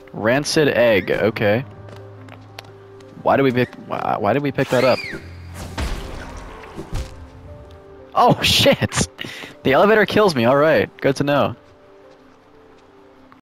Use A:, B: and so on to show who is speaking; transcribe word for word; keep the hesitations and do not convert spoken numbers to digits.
A: Rancid egg. Okay. Why did we pick? Why, why did we pick that up? Oh shit! The elevator kills me. All right, good to know.